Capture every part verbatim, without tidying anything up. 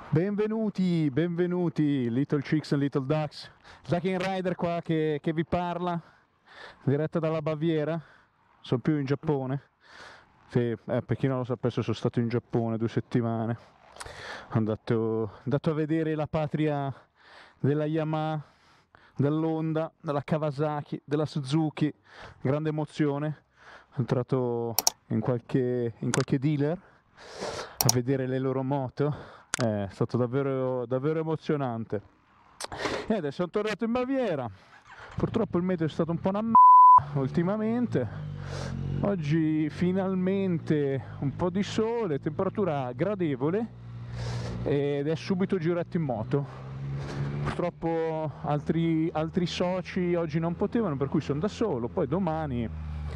Benvenuti, benvenuti, Little Chicks and Little Ducks. Zaken Rider qua che, che vi parla, diretta dalla Baviera. Sono più in Giappone. Sì, eh, per chi non lo sapesse, sono stato in Giappone due settimane. Sono andato, andato a vedere la patria della Yamaha, dell'Honda, della Kawasaki, della Suzuki. Grande emozione. Sono entrato in qualche, in qualche dealer a vedere le loro moto. È stato davvero, davvero emozionante. E adesso sono tornato in Baviera. Purtroppo il meteo è stato un po' una m***a ultimamente. Oggi finalmente un po' di sole, temperatura gradevole ed è subito giretto in moto. Purtroppo altri, altri soci oggi non potevano, per cui sono da solo. Poi domani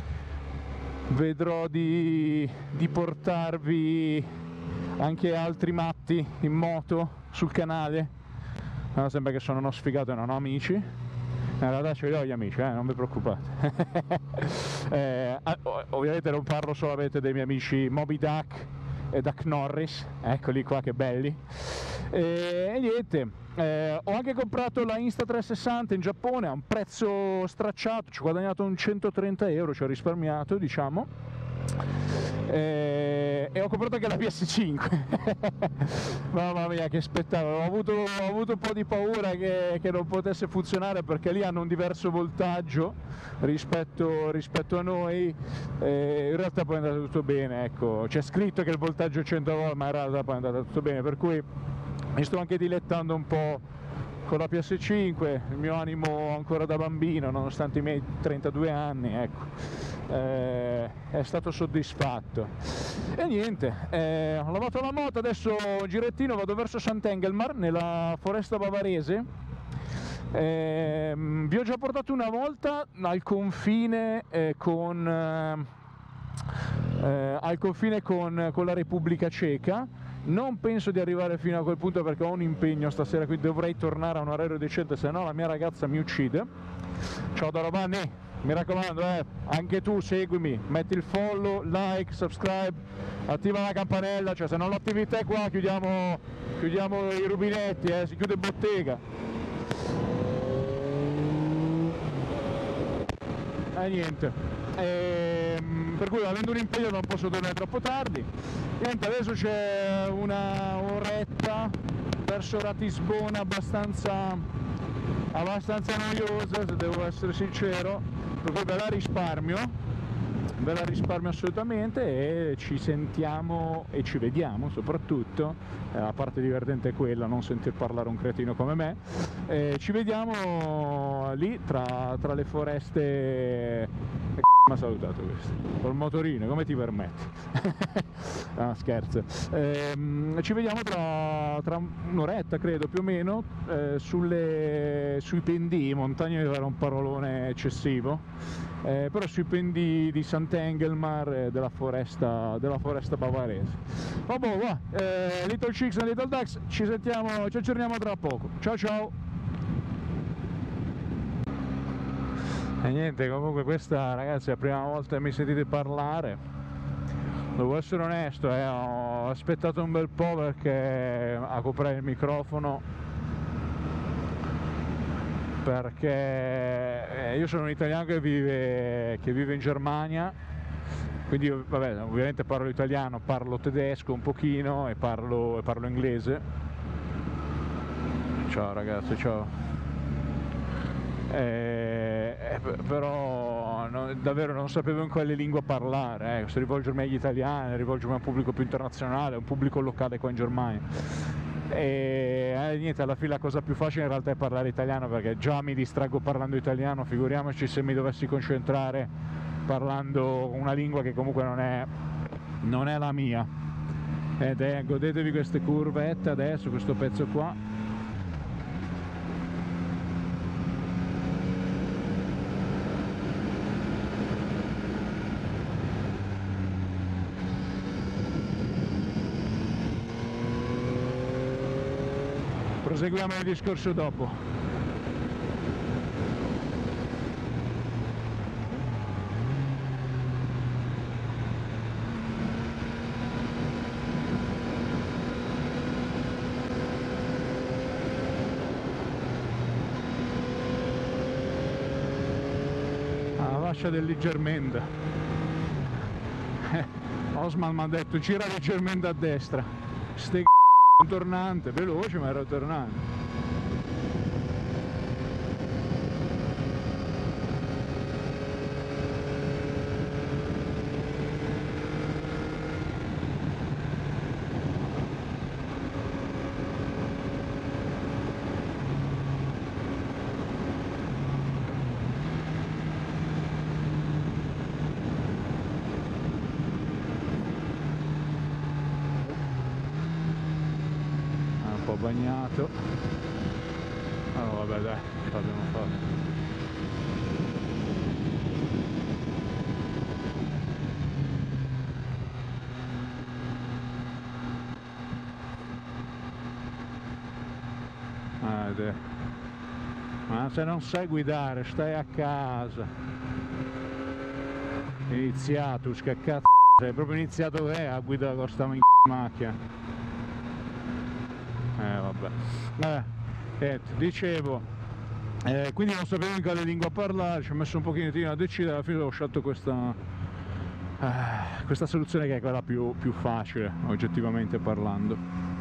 vedrò di, di portarvi anche altri matti in moto sul canale. No, sembra che sono uno sfigato e non ho amici. In realtà ce li ho gli amici, eh, non vi preoccupate. eh, ovviamente non parlo solamente dei miei amici Moby Duck e Duck Norris, eccoli qua che belli. E, e niente, eh, ho anche comprato la Insta trecentosessanta in Giappone a un prezzo stracciato, ci ho guadagnato un centotrenta euro, ci ho risparmiato, diciamo. E, e ho comprato anche la P S cinque. Mamma mia, che spettacolo. Ho avuto, ho avuto un po' di paura che, che non potesse funzionare, perché lì hanno un diverso voltaggio rispetto, rispetto a noi. E in realtà poi è andato tutto bene, ecco. C'è scritto che il voltaggio è cento volt, ma in realtà poi è andato tutto bene, per cui mi sto anche dilettando un po' con la P S cinque. Il mio animo ancora da bambino, nonostante i miei trentadue anni, ecco, eh, è stato soddisfatto. E niente, eh, ho lavato la moto, adesso girettino, vado verso Sant'Engelmar, nella foresta bavarese. Eh, vi ho già portato una volta al confine eh, con eh, eh, al confine con, con la Repubblica Ceca. Non penso di arrivare fino a quel punto perché ho un impegno stasera, quindi dovrei tornare a un orario decente, se no la mia ragazza mi uccide. Ciao da Romani, mi raccomando, eh, anche tu seguimi, metti il follow, like, subscribe, attiva la campanella, cioè se non l'attivi te qua chiudiamo, chiudiamo i rubinetti, eh, si chiude bottega. E eh, niente, e, per cui avendo un impegno non posso tornare troppo tardi. Niente, adesso c'è una oretta verso Ratisbona abbastanza, abbastanza noiosa, se devo essere sincero, per cui ve la risparmio, ve la risparmio assolutamente, e ci sentiamo e ci vediamo soprattutto, eh, la parte divertente è quella, non sentir parlare un cretino come me, eh, ci vediamo lì tra, tra le foreste. Mi ha salutato questo col motorino, come ti permetti? No, scherzo. Ehm, ci vediamo tra, tra un'oretta, credo, più o meno, eh, sulle, sui pendii. Montagna era un parolone eccessivo, eh, però sui pendii di Sant'Engelmar e della foresta, della foresta bavarese. Vabbè, va, eh, Little Chicks and Little Ducks, ci sentiamo, ci aggiorniamo tra poco. Ciao ciao! E niente, comunque questa, ragazzi, è la prima volta che mi sentite parlare. Devo essere onesto, eh, ho aspettato un bel po' perché a comprare il microfono, perché io sono un italiano che vive, che vive in Germania, quindi vabbè, ovviamente parlo italiano, parlo tedesco un pochino e parlo, e parlo inglese. Ciao ragazzi, ciao. Eh, eh, però no, davvero non sapevo in quale lingua parlare, eh, se rivolgermi agli italiani, rivolgermi a un pubblico più internazionale, a un pubblico locale qua in Germania. E eh, niente, alla fine la cosa più facile in realtà è parlare italiano, perché già mi distraggo parlando italiano, figuriamoci se mi dovessi concentrare parlando una lingua che comunque non è, non è la mia. Ed è, godetevi queste curvette adesso, questo pezzo qua. Proseguiamo il discorso dopo. fascia del leggermente. Eh, Osman mi ha detto gira leggermente a destra. Ste c***o, un tornante, veloce ma era tornante. Bagnato. Oh vabbè dai, ce l'abbiamo fatta. Ah, dai. Ma se non sai guidare stai a casa. Iniziato, che cazzo sei proprio iniziato te a guidare con sta in macchina. Eh vabbè, eh, niente, dicevo, eh, quindi non sapevo in quale lingua parlare, ci ho messo un pochettino a decidere, alla fine ho scelto questa, eh, questa soluzione che è quella più, più facile, oggettivamente parlando.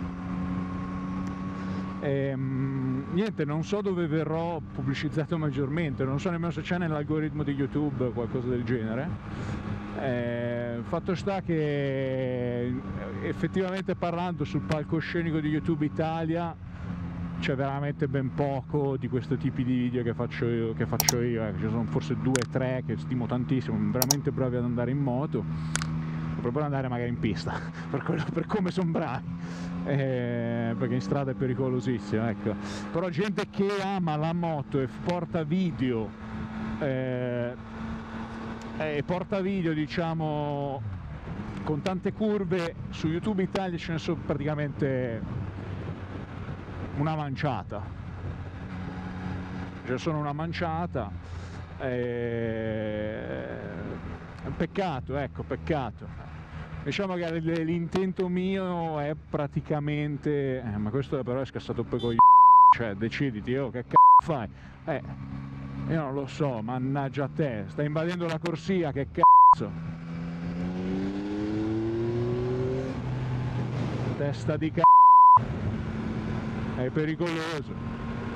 E, mh, niente, non so dove verrò pubblicizzato maggiormente, non so nemmeno se c'è nell'algoritmo di YouTube o qualcosa del genere. Eh, fatto sta che effettivamente parlando sul palcoscenico di YouTube Italia c'è veramente ben poco di questo tipo di video che faccio io, che faccio io eh. Ci sono forse due o tre che stimo tantissimo, veramente bravi ad andare in moto, proprio ad andare magari in pista per, quello, per come sono bravi, eh, perché in strada è pericolosissimo, ecco. Però gente che ama la moto e porta video eh, e porta video diciamo con tante curve su YouTube Italia ce ne sono praticamente una manciata, ce ne sono una manciata e... peccato, ecco, peccato. Diciamo che l'intento mio è praticamente eh, ma questo però è scassato un po' con gli cioè deciditi, oh, che c***o fai? Eh, io non lo so, mannaggia a te, stai invadendo la corsia, che cazzo? Testa di c***o, è pericoloso.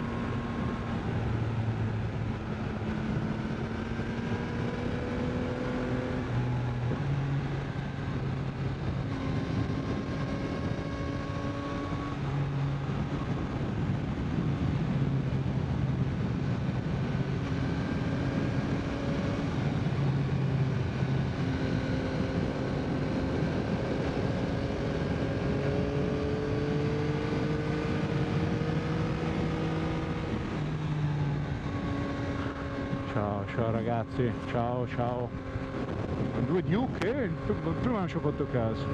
Ciao, ciao ragazzi, ciao, ciao. Due Duke? Eh? Prima non ci ho fatto caso.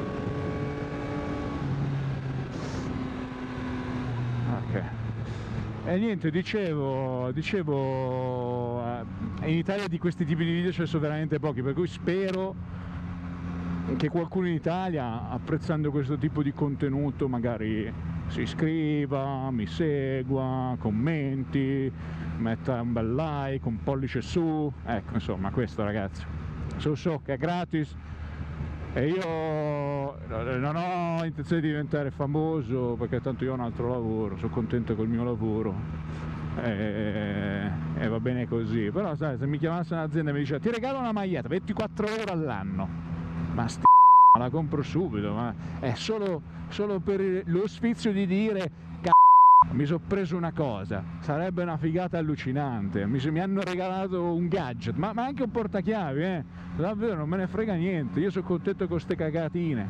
Ok. E niente, dicevo, dicevo, eh, in Italia di questi tipi di video ce ne sono veramente pochi, per cui spero che qualcuno in Italia, apprezzando questo tipo di contenuto, magari si iscriva, mi segua, commenti, metta un bel like, un pollice su, ecco, insomma, questo ragazzi, so so che è gratis e io non ho intenzione di diventare famoso perché tanto io ho un altro lavoro, sono contento col mio lavoro e, e va bene così, però sai, se mi chiamasse un'azienda e mi diceva ti regalo una maglietta ventiquattro euro all'anno, ma sti la compro subito, ma è solo, solo per lo sfizio di dire mi sono preso una cosa, sarebbe una figata allucinante, mi, mi hanno regalato un gadget, ma, ma anche un portachiavi, eh? Davvero non me ne frega niente, io sono contento con ste cagatine.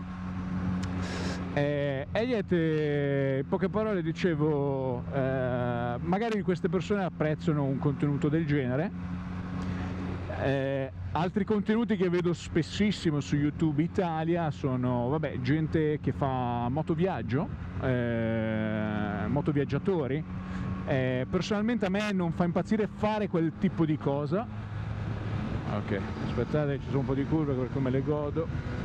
Eh, e niente, in poche parole dicevo, eh, magari queste persone apprezzano un contenuto del genere. Eh, altri contenuti che vedo spessissimo su YouTube Italia sono, vabbè, gente che fa motoviaggio, eh, motoviaggiatori. Eh, personalmente a me non fa impazzire fare quel tipo di cosa. Ok, aspettate, ci sono un po' di curve per come le godo.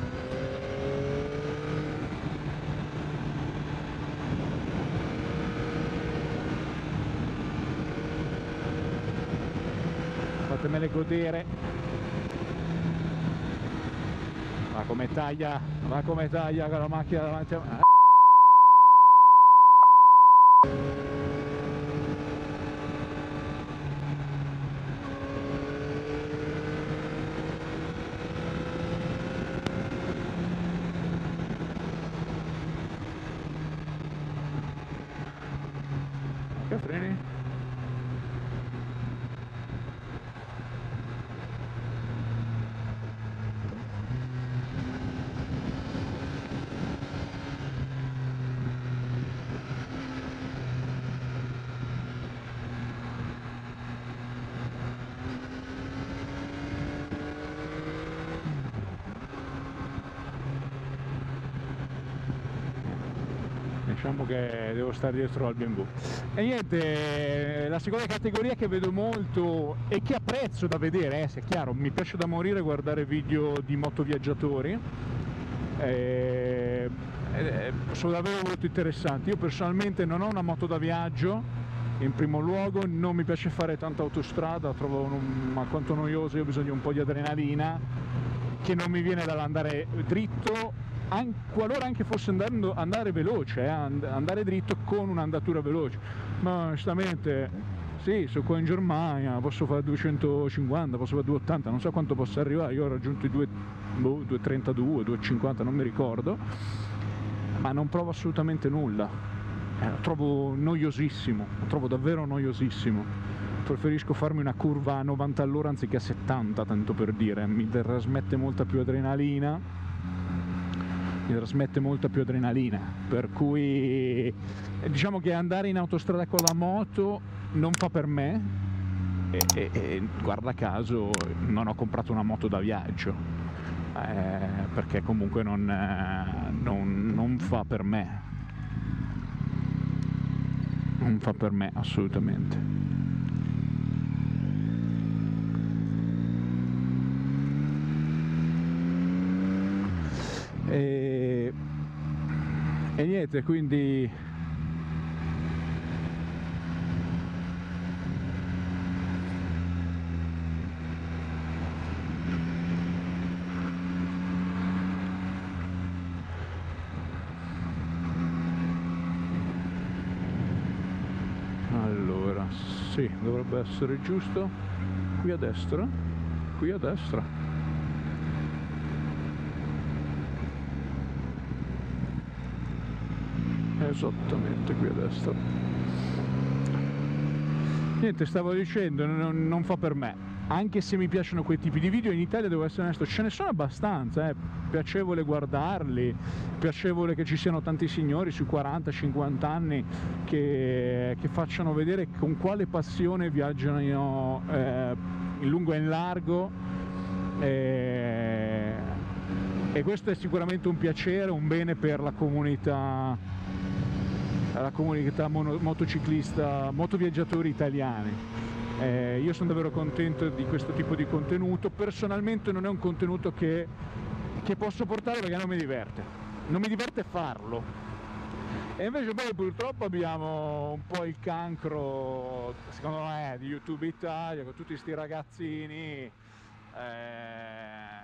fatemele godere. Va come taglia, va come taglia con la macchina davanti a me. Che freni? Diciamo che devo stare dietro al B and W. E niente, la seconda categoria che vedo molto e che apprezzo da vedere, eh, se è chiaro, mi piace da morire guardare video di motoviaggiatori, eh, eh, sono davvero molto interessanti. Io personalmente non ho una moto da viaggio, in primo luogo non mi piace fare tanta autostrada, trovo un, alquanto noioso, io ho bisogno di un po' di adrenalina, che non mi viene dall'andare dritto, An qualora anche fosse andando, andare veloce, eh, and andare dritto con un'andatura veloce, ma onestamente sì, sono qua in Germania, posso fare duecentocinquanta, posso fare duecentottanta, non so quanto possa arrivare, io ho raggiunto i duecentotrentadue, duecentocinquanta, non mi ricordo, ma non provo assolutamente nulla, eh, lo trovo noiosissimo, lo trovo davvero noiosissimo. Preferisco farmi una curva a novanta all'ora anziché a settanta, tanto per dire, mi trasmette molta più adrenalina. mi trasmette molta più adrenalina, per cui diciamo che andare in autostrada con la moto non fa per me e, e, e guarda caso non ho comprato una moto da viaggio, eh, perché comunque non, eh, non, non fa per me, non fa per me assolutamente. E, e niente, quindi allora sì, dovrebbe essere giusto qui a destra, qui a destra. Esattamente qui a destra. Niente, stavo dicendo, non, non fa per me, anche se mi piacciono quei tipi di video. In Italia, devo essere onesto, ce ne sono abbastanza, eh. Piacevole guardarli, piacevole che ci siano tanti signori sui quaranta cinquanta anni che, che facciano vedere con quale passione viaggiano eh, in lungo e in largo, e, e questo è sicuramente un piacere, un bene per la comunità la comunità mono, motociclista, motoviaggiatori italiani. Eh, io sono davvero contento di questo tipo di contenuto. Personalmente non è un contenuto che, che posso portare perché non mi diverte, non mi diverte farlo. E invece poi purtroppo abbiamo un po' il cancro, secondo me, di YouTube Italia, con tutti sti ragazzini. Eh,